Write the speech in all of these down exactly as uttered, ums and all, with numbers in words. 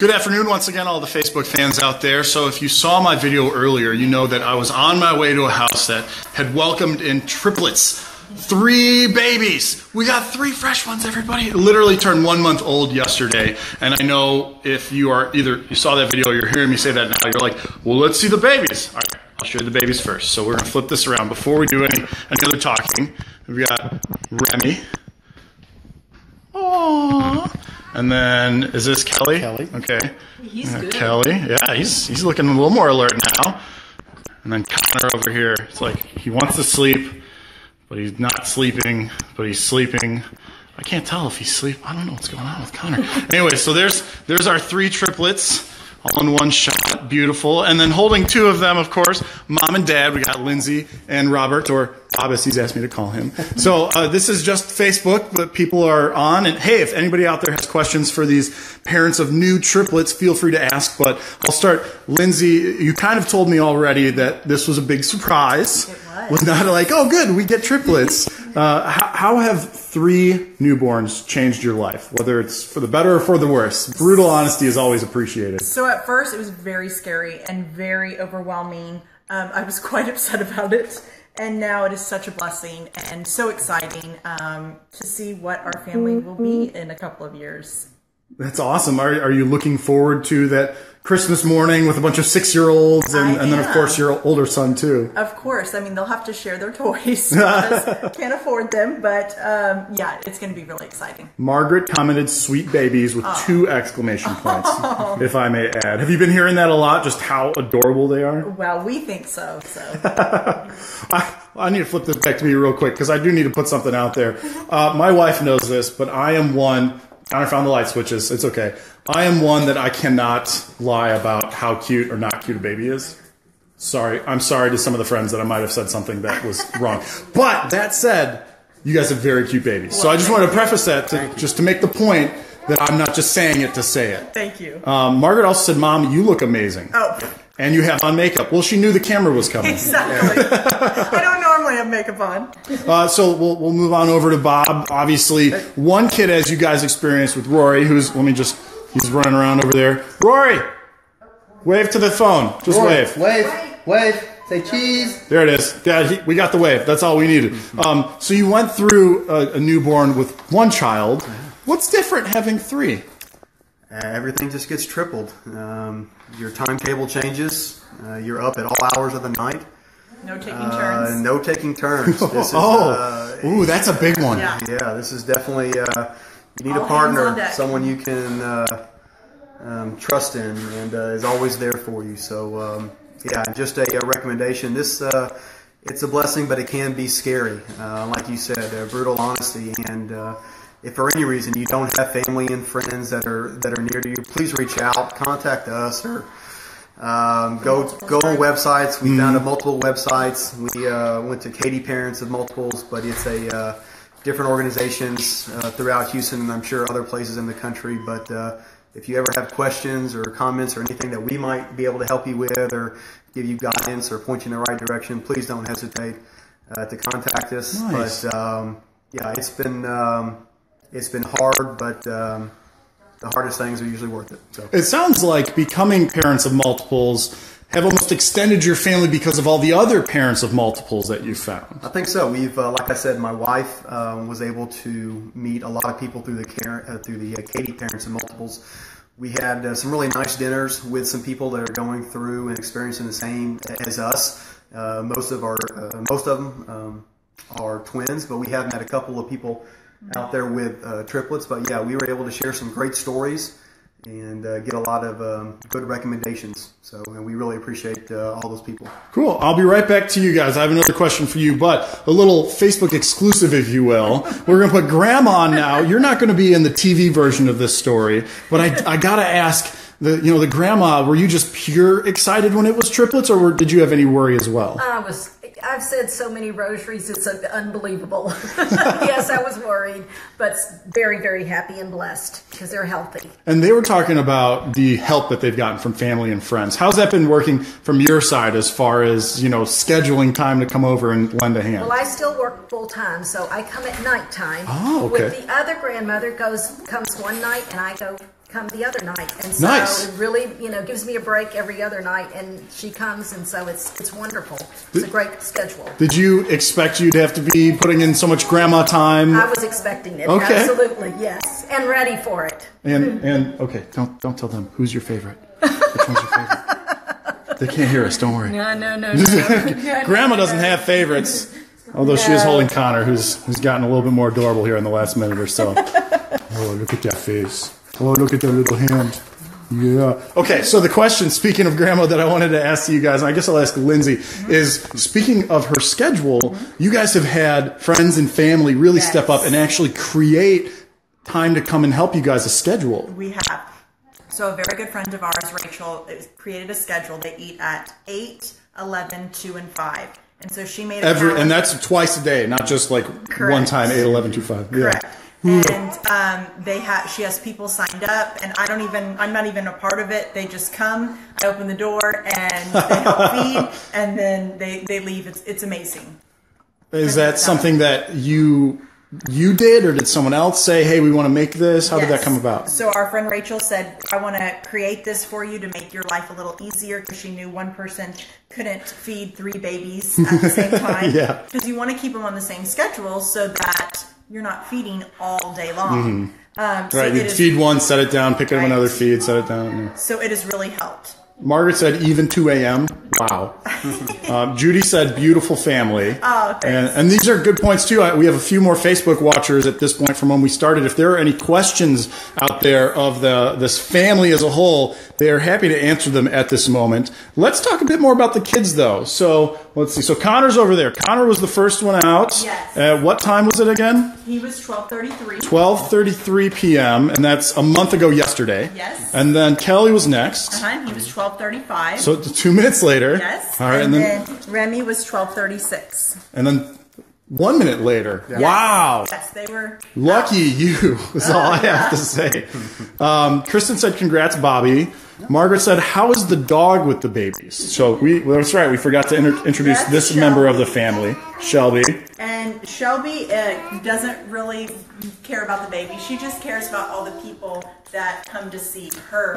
Good afternoon once again, all the Facebook fans out there. So if you saw my video earlier, you know that I was on my way to a house that had welcomed in triplets. Three babies. We got three fresh ones, everybody. It literally turned one month old yesterday. And I know if you are either, you saw that video or you're hearing me say that now, you're like, well, let's see the babies. All right, I'll show you the babies first. So we're going to flip this around. Before we do any, any other talking, we've got Remy. Aww. And then, is this Kelly? Kelly. Okay. He's uh, good. Kelly. Yeah, he's he's looking a little more alert now. And then Connor over here. It's like he wants to sleep, but he's not sleeping, but he's sleeping. I can't tell if he's asleep. I don't know what's going on with Connor. Anyway, so there's there's our three triplets. All in one shot, beautiful. And then holding two of them, of course, mom and dad. We got Lindsay and Robert, or Bob as he's asked me to call him. So uh, this is just Facebook, but people are on. And hey, if anybody out there has questions for these parents of new triplets, feel free to ask. But I'll start. Lindsay, you kind of told me already that this was a big surprise. It was. Was not like, oh, good, we get triplets. Uh, how, how have three newborns changed your life, whether it's for the better or for the worse? Brutal honesty is always appreciated. So at first it was very scary and very overwhelming. Um, I was quite upset about it. And now it is such a blessing and so exciting um, to see what our family will be in a couple of years. That's awesome. Are, are you looking forward to that Christmas morning with a bunch of six-year-olds and, and then, of course, your older son, too? Of course. I mean, they'll have to share their toys because can't afford them. But, um, yeah, it's going to be really exciting. Margaret commented sweet babies with oh. two exclamation points, oh. if I may add. Have you been hearing that a lot, just how adorable they are? Well, we think so. so. I, I need to flip this back to me real quick because I do need to put something out there. Uh, my wife knows this, but I am one... I found the light switches. It's okay. I am one that I cannot lie about how cute or not cute a baby is. Sorry. I'm sorry to some of the friends that I might have said something that was wrong. But that said, you guys have very cute babies. So I just wanted to preface that to, just to make the point that I'm not just saying it to say it. Thank you. Um, Margaret also said, Mom, you look amazing. Oh. And you have on makeup. Well, she knew the camera was coming. Exactly. I don't normally have makeup on. Uh, so we'll, we'll move on over to Bob. Obviously, one kid, as you guys experienced with Rory, who's, let me just, he's running around over there. Rory, wave to the phone. Just Rory, wave. Wave, wave, say cheese. There it is. Dad, he, we got the wave. That's all we needed. Um, so you went through a, a newborn with one child. What's different having three? Uh, everything just gets tripled. Um, your timetable changes. Uh, you're up at all hours of the night. No taking uh, turns. No taking turns. This is, oh, uh, ooh, that's a big one. Yeah. Yeah, this is definitely, uh, you need All a hands on partner, deck. someone you can uh, um, trust in and uh, is always there for you. So, um, yeah, just a, a recommendation. This, uh, it's a blessing, but it can be scary. Uh, like you said, uh, brutal honesty. And uh, if for any reason you don't have family and friends that are that are near to you, please reach out, contact us, or um, go go on websites. We mm. found multiple websites. We uh, went to Katie Parents of Multiples, but it's a uh, different organizations uh, throughout Houston, and I'm sure other places in the country. But uh, if you ever have questions or comments or anything that we might be able to help you with, or give you guidance or point you in the right direction, please don't hesitate uh, to contact us. Nice. But um, yeah, it's been. Um, It's been hard, but um, the hardest things are usually worth it. So. It sounds like becoming parents of multiples have almost extended your family because of all the other parents of multiples that you found. I think so. We've, uh, like I said, my wife um, was able to meet a lot of people through the care, uh, through the uh, Katie Parents of Multiples. We had uh, some really nice dinners with some people that are going through and experiencing the same as us. Uh, most of our, uh, most of them um, are twins, but we have met a couple of people out there with uh, triplets. But yeah, we were able to share some great stories and uh, get a lot of um, good recommendations. So, and we really appreciate uh, all those people. Cool. I'll be right back to you guys. I have another question for you, but a little Facebook exclusive, if you will. We're going to put Grandma on now. You're not going to be in the T V version of this story, but I, I got to ask, the, you know, the grandma, were you just pure excited when it was triplets, or were, did you have any worry as well? I was. I've said so many rosaries, it's unbelievable. Yes, I was worried, but very, very happy and blessed because they're healthy. And they were talking about the help that they've gotten from family and friends. How's that been working from your side as far as, you know, scheduling time to come over and lend a hand? Well, I still work full time, so I come at nighttime. Oh, okay. With the other grandmother goes comes one night and I go come the other night, and so Nice. it really, you know, gives me a break every other night, and she comes, and so it's it's wonderful. It's a great schedule. Did you expect you'd have to be putting in so much grandma time? I was expecting it, Okay. absolutely, yes, and ready for it. And and okay, don't don't tell them who's your favorite. Which one's your favorite? They can't hear us. Don't worry. No, no, no, no. Grandma doesn't have favorites, although she is No. holding Connor, who's who's gotten a little bit more adorable here in the last minute or so. Oh, look at that face. Oh, look at that little hand. Yeah. Okay, so the question, speaking of Grandma, that I wanted to ask you guys, and I guess I'll ask Lindsay, is speaking of her schedule, you guys have had friends and family really Yes. step up and actually create time to come and help you guys a schedule. We have. So a very good friend of ours, Rachel, is- created a schedule. They eat at eight, eleven, two, and five. And so she made a Every, calendar. and that's twice a day, not just like Correct. one time, eight, eleven, two, five. Correct. Yeah. And um, they have. She has people signed up, and I don't even. I'm not even a part of it. They just come. I open the door, and they help feed, and then they they leave. It's it's amazing. Is that something that you you did, or did someone else say, "Hey, we want to make this"? How did that Yes. come about? So our friend Rachel said, I want to create this for you to make your life a little easier, because she knew one person couldn't feed three babies at the same time. Yeah. Because you want to keep them on the same schedule so that you're not feeding all day long. Um, so Right, it you is- feed one, set it down, pick up Right. another feed, set it down. Yeah. So it has really helped. Margaret said even two a m Wow. um, Judy said beautiful family. Oh, thanks. And, and these are good points too. I, we have a few more Facebook watchers at this point from when we started. If there are any questions out there of the this family as a whole, they are happy to answer them at this moment. Let's talk a bit more about the kids though. So let's see. So Connor's over there. Connor was the first one out. Yes. At what time was it again? He was twelve thirty-three. twelve thirty-three p m and that's a month ago yesterday. Yes. And then Kelly was next. Uh-huh. He was twelve thirty-five. So two minutes later. Yes. All right, and, and, then, then, Remy was twelve thirty-six. and then one minute later. Wow. Yes, they were. Lucky you is all I have to say. Um, Kristen said, "Congrats, Bobby." Margaret said, "How is the dog with the babies?" So we well, that's right. We forgot to inter- introduce That's this Shelby. member of the family, Shelby. And Shelby uh, doesn't really care about the baby. She just cares about all the people that come to see her.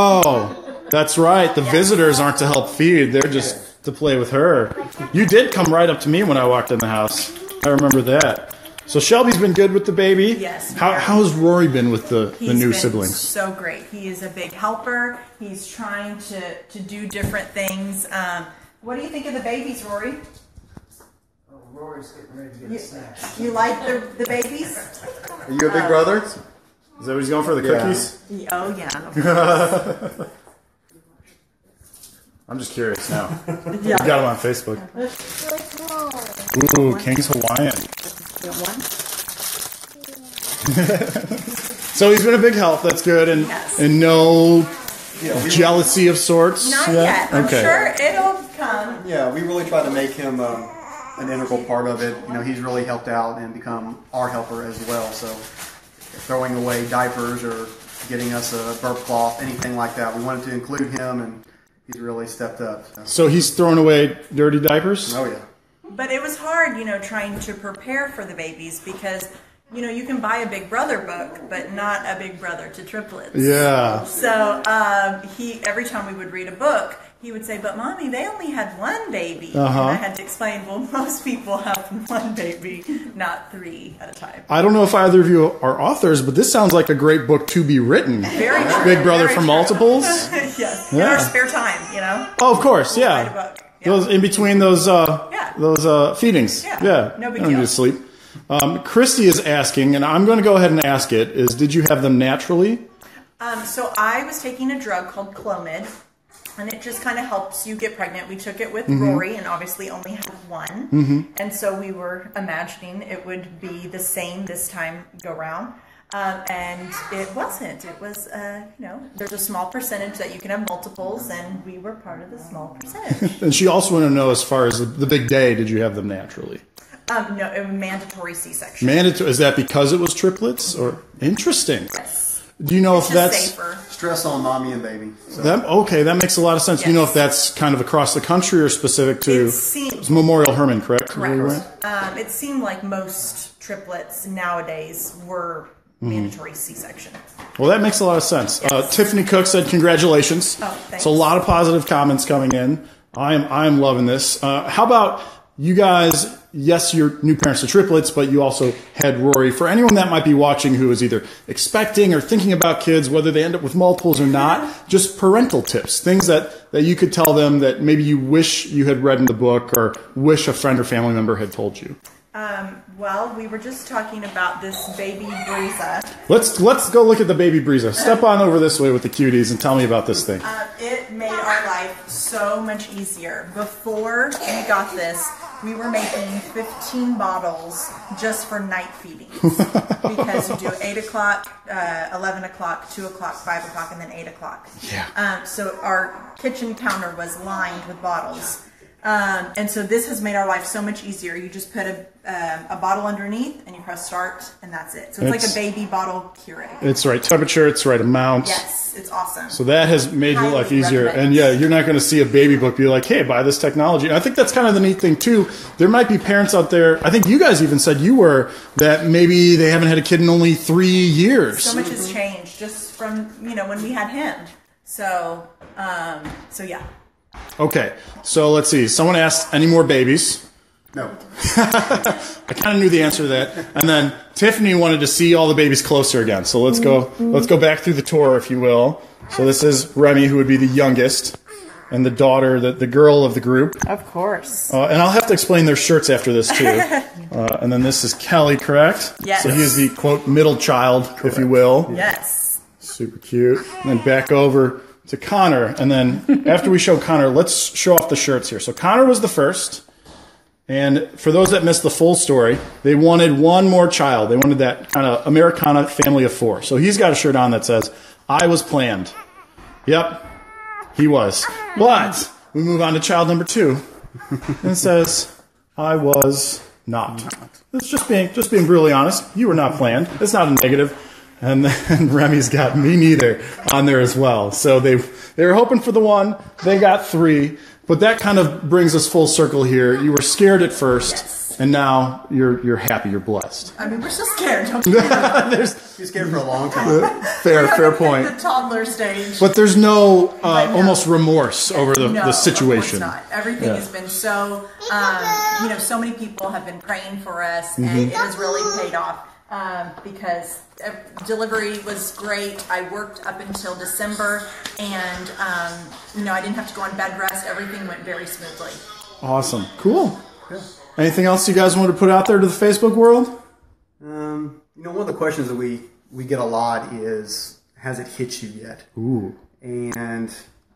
Oh, that's right. The visitors aren't to help feed; they're just to play with her. You did come right up to me when I walked in the house. I remember that. So Shelby's been good with the baby. Yes, How, very. how's Rory been with the, the He's new been siblings? so great. He is a big helper. He's trying to, to do different things. Um, what do you think of the babies, Rory? Oh, Rory's getting ready to get You, a snack. you like the, the babies? Are you a big brother? Is that what he's going for, the Yeah. cookies? Oh, yeah. I'm just curious now. Yeah. We got him on Facebook. Ooh, King's Hawaiian. So he's been a big help. That's good, and Yes. and no Yeah, we, jealousy of sorts. Not Yeah? yet. I'm Okay. sure it'll come. yeah, we really try to make him um, an integral part of it. You know, he's really helped out and become our helper as well. So throwing away diapers or getting us a burp cloth, anything like that, we wanted to include him, and he's really stepped up. So. So he's throwing away dirty diapers. Oh yeah. But it was hard, you know, trying to prepare for the babies because, you know, you can buy a Big Brother book, but not a Big Brother to triplets. Yeah. So um, he, every time we would read a book, he would say, "But mommy, they only had one baby." Uh-huh. And I had to explain, well, most people have one baby, not three at a time. I don't know if either of you are authors, but this sounds like a great book to be written. Very true. Big Brother very for true. Multiples. Yes. In Yeah. our spare time, you know. Oh, of course, We'll write a yeah. book. Yeah. Those in between those uh, Yeah. those uh, feedings. Yeah. Yeah. No big You don't need deal. to sleep. Um, Christy is asking, and I'm going to go ahead and ask it: Is did you have them naturally? Um, so I was taking a drug called Clomid, and it just kind of helps you get pregnant. We took it with Rory, and obviously only had one. Mm-hmm. And so we were imagining it would be the same this time go round. Um, and it wasn't. It was, uh, you know, there's a small percentage that you can have multiples, and we were part of the small percentage. And she also wanted to know, as far as the, the big day, did you have them naturally? um, no, it was mandatory C-section. Mandatory? Is that because it was triplets, or interesting? Yes. Do you know It's if just that's safer. Stress on mommy and baby. So. that? Okay, that makes a lot of sense. Do you know Yes. if that's kind of across the country or specific to It seems- it's Memorial Hermann, correct? Is that Correct. right? Um, it seemed like most triplets nowadays were mandatory C-section. Well, that makes a lot of sense. Yes. Uh, Tiffany Cook said congratulations. Oh, thanks. So a lot of positive comments coming in. I am I am loving this. Uh, how about you guys? Yes, you're new parents to triplets, but you also had Rory. For anyone that might be watching who is either expecting or thinking about kids, whether they end up with multiples or not, just parental tips, things that, that you could tell them that maybe you wish you had read in the book or wish a friend or family member had told you. Um, well, we were just talking about this baby Breeza. Let's let's go look at the baby Breeza. Step on over this way with the cuties and tell me about this thing. Uh, it made our life so much easier. Before we got this, we were making fifteen bottles just for night feedings. Because you do eight o'clock, uh, eleven o'clock, two o'clock, five o'clock, and then eight o'clock. Yeah. Um, so our kitchen counter was lined with bottles. Um, and so this has made our life so much easier. You just put a, um, a bottle underneath and you press start and that's it. So it's, It's- like a baby bottle Keurig. It's the right temperature, it's the right amount. Yes, it's awesome. So that has made your Highly life easier. recommend. And yeah, you're not going to see a baby book be like, hey, buy this technology. And I think that's kind of the neat thing too. There might be parents out there, I think you guys even said you were, that maybe they haven't had a kid in only three years. So much has changed just from, you know, when we had him. So, um, so yeah. Okay, so let's see. Someone asked, any more babies? No. I kind of knew the answer to that. And then Tiffany wanted to see all the babies closer again. So let's go let's go back through the tour, if you will. So this is Remy, who would be the youngest, and the daughter, the, the girl of the group. Of course. Uh, and I'll have to explain their shirts after this, too. Uh, and then this is Kelly, correct? Yes. So he is the, quote, middle child, if you will. Yes. Super cute. And then back over to Connor. And then after we show Connor, let's show off the shirts here. So Connor was the first. And for those that missed the full story, they wanted one more child. They wanted that kind of Americana family of four. So he's got a shirt on that says, I was planned. Yep, he was. But we move on to child number two. And it says, I was not. It's just being just being brutally honest. You were not planned. It's not a negative. And then Remy's got me neither on there as well. So they they were hoping for the one. They got three. But that kind of brings us full circle here. You were scared at first, Yes. and now you're you're happy. You're blessed. I mean, we're still scared. Don't get me wrong. There's He's scared for a long time. fair fair The point. toddler stage. But there's no uh, But no. almost remorse over the, No, the situation. Of course not. Everything Yeah. has been so, um, you know, so many people have been praying for us, and Mm-hmm. it has really paid off um, because uh, delivery was great. I worked up until December, and um, you know, I didn't have to go on bed rest. Everything went very smoothly. Awesome. Cool. Anything else you guys want to put out there to the Facebook world? Um, you know, one of the questions that we, we get a lot is, has it hit you yet? Ooh. And,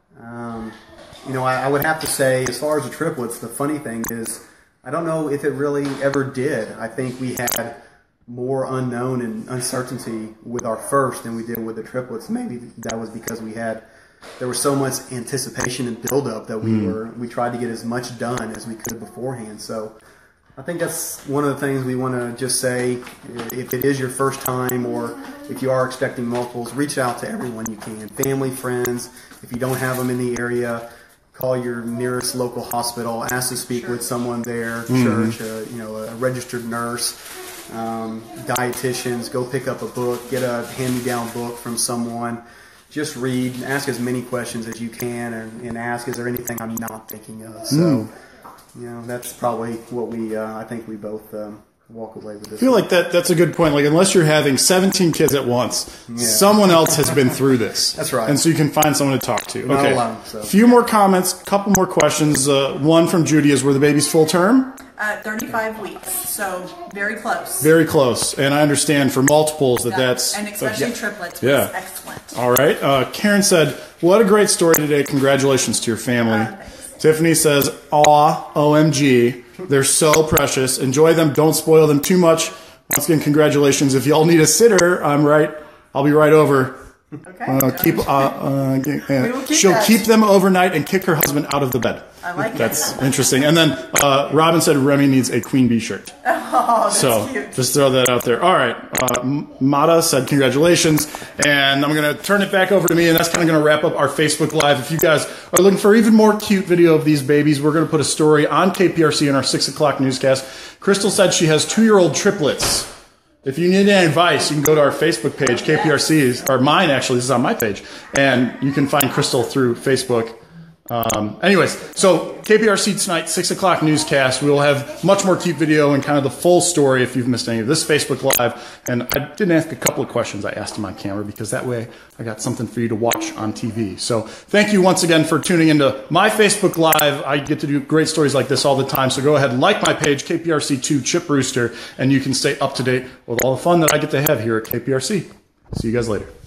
um, you know, I, I would have to say, as far as the triplets, the funny thing is, I don't know if it really ever did. I think we had more unknown and uncertainty with our first than we did with the triplets. Maybe that was because we had, there was so much anticipation and buildup that we mm. were, we tried to get as much done as we could beforehand. So I think that's one of the things we want to just say. If it is your first time, or if you are expecting multiples, reach out to everyone you can. Family, friends. If you don't have them in the area, call your nearest local hospital. Ask to speak with someone there, mm-hmm. church, uh, you know, a registered nurse, um, dietitians. Go pick up a book. Get a hand-me-down book from someone. Just read. Ask as many questions as you can, and, and ask, is there anything I'm not thinking of? So. Mm. You know, that's probably what we, uh, I think we both um, walk away with this. I feel like that that's a good point. Like, unless you're having seventeen kids at once, yeah. someone else has been through this. That's right. And so you can find someone to talk to. Not okay. alone, so. A few more comments, a couple more questions. Uh, one from Judy is, were the babies full term? Uh, thirty-five weeks, so very close. Very close. And I understand for multiples that yeah. that's... And especially yeah. triplets was yeah. excellent. All right. Uh, Karen said, what a great story today. Congratulations to your family. Uh, Tiffany says, aw, O M G. They're so precious. Enjoy them. Don't spoil them too much. Once again, congratulations. If y'all need a sitter, I'm right. I'll be right over. Okay. Uh, keep. Uh, uh, keep she'll that. keep them overnight and kick her husband out of the bed. I like That's it. interesting. And then uh, Robin said Remy needs a Queen Bee shirt. Oh, that's so cute. Just throw that out there. All right. Uh, Mata said congratulations. And I'm going to turn it back over to me, and that's kind of going to wrap up our Facebook Live. If you guys are looking for even more cute video of these babies, we're going to put a story on K P R C in our six o'clock newscast. Crystal said she has two-year-old triplets. if you need any advice, you can go to our Facebook page, K P R C's, or mine actually, this is on my page, and you can find Crystal through Facebook. Um, anyways, so K P R C tonight, six o'clock newscast. We will have much more cute video and kind of the full story if you've missed any of this Facebook Live. And I didn't ask a couple of questions I asked him on camera because that way I got something for you to watch on T V. So thank you once again for tuning into my Facebook Live. I get to do great stories like this all the time. So go ahead and like my page, K P R C two Chip Rooster, and you can stay up to date with all the fun that I get to have here at K P R C. See you guys later.